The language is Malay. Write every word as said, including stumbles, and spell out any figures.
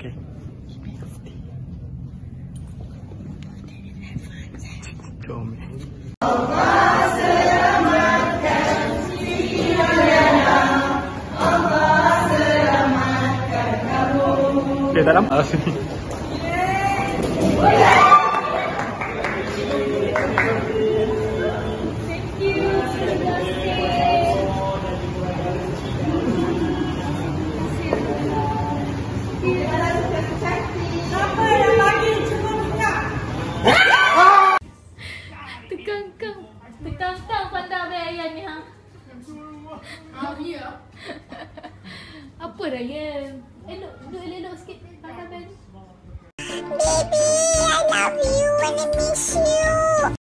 Okay. Jom. Okay, dalam. Ah, sini. Tekang-kang, tekang-kang pandang ayah ni ha. Apa dah ya? Elok, duduk elok-elok sikit pandang ni. Baby, I love you and I miss you.